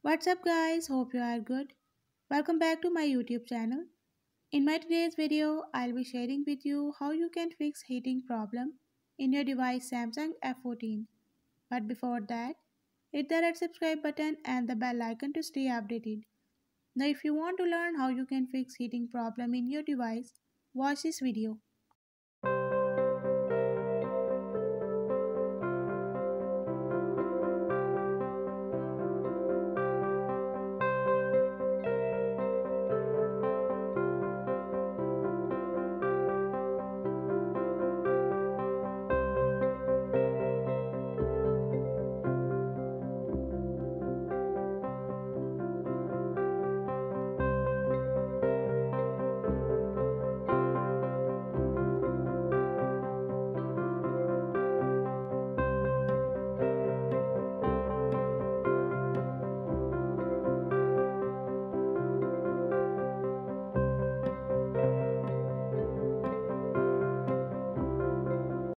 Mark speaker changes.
Speaker 1: What's up guys? Hope you are good. Welcome back to my YouTube channel. In my today's video, I'll be sharing with you how you can fix heating problem in your device Samsung F14. But before that, hit the red subscribe button and the bell icon to stay updated. Now if you want to learn how you can fix heating problem in your device, watch this video.